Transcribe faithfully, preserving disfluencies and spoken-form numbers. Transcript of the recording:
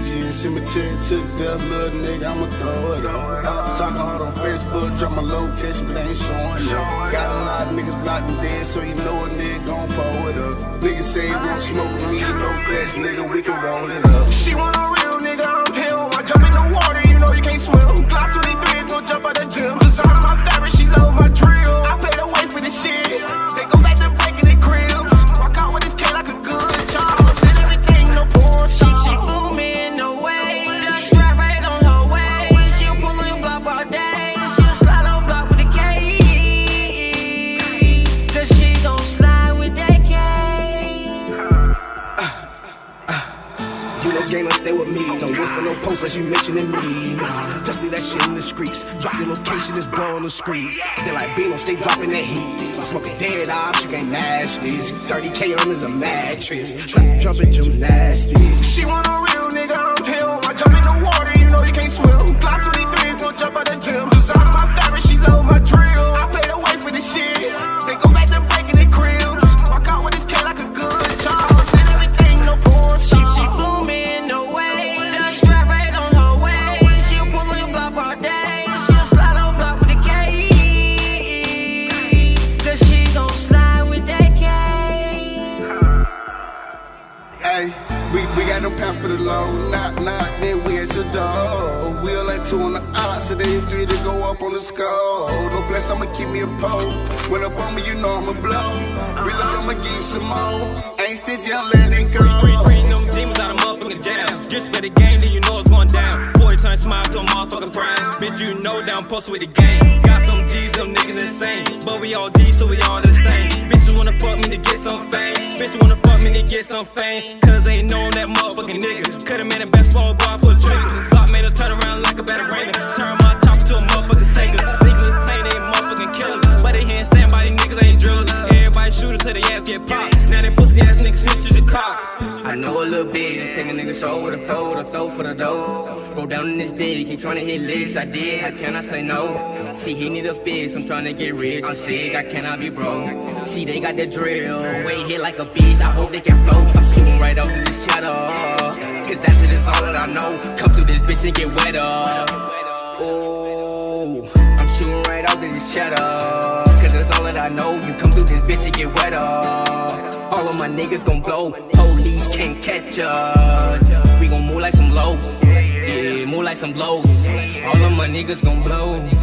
G and cemetery to the death, little nigga, I'ma throw it up. I was talking hard on Facebook, drop my location, but ain't showing up. Got a lot of niggas locked and dead, so you know a nigga gon' pull it up. Niggas say he won't smoke with me, no flex, nigga, we can roll it up. She want a real nigga, I'm him. I jump in the water, you know you can't swim. Glock twenty-three is gon' jump out the gym. Design my fabric, she love my drill. I paid away for this shit. They go back to breaking the cribs. Walk out with this K like a good job. Said everything, no porn shit. She booming, no way. Just strap right on her way. She'll pull on your block all day. She'll slide on block with a K. Cause she gon' slide with that K. You know gamer, stay with me. Don't look for no post unless you mentioning me. Nah, just leave that shit in the streets. Drop your location, it's blow on the streets. They like Bino, stay dropping that heat. I'm smoking dead off, she can't match this. thirty K on is a mattress. Trap jumping gymnastics. She want a real nigga, I'm him. I jump in the water, you know you can't swim. Glock twenty-three is gon' jump out the gym. Design my fabric, she love my drill. I paid away for this shit. They go back to breaking the cribs. Walk out with this K like a good job. Said everything, no porn shit. She booming, no way. Just strap right on her way. She'll pull on your block all day. She'll slide on block with a K. Cause she gon' slide with that K. Hey, we, we got them pounds for the low. Knock, knock, then we at your door. We'll like two on the odds, so they three to go up on the score. No flex, I'ma keep me a pole. When up on me, you know I'ma blow. Reload, I'ma give you some more. Ain't stitch, young, let it go. Bring them demons out of motherfucking jam. Just for the game, then you know it's going down. Boy, turn smile to a motherfucking frown. Bitch, you know down post with the game. Got some G's, them niggas insane. But we all D, so we all the same. Bitch, you wanna fuck me to get some fame. Bitch, you wanna fuck me to get some fame. Cause they know that motherfucking nigga. Could've made a best ball boy, pull triggers. Glock made her turn around like a better rainer. Turn my chopper to a motherfucking Sega. Niggas claim they motherfucking killers. But they here stand by these niggas ain't drillers. Everybody shooters till they ass get popped. Now they pussy ass niggas switch to the cops. I know a little bit, just take a nigga show with a flow, with a throw for the dough. Roll down in this dick, keep trying to hit licks, I did, how can I say no? See, he need a fix, I'm trying to get rich, I'm sick, I cannot be broke. See, they got the drill, way hit like a beast, I hope they can flow. I'm shooting right up in this shadow, cause that's it, it's all that I know. Come through this bitch and get wetter. Oh, I'm shooting right out in this shadow, cause that's all that I know. You come through this bitch and get wetter. All of my niggas gon' blow, police can't catch us. We gon' move like some lows, yeah, move like some blows. All of my niggas gon' blow.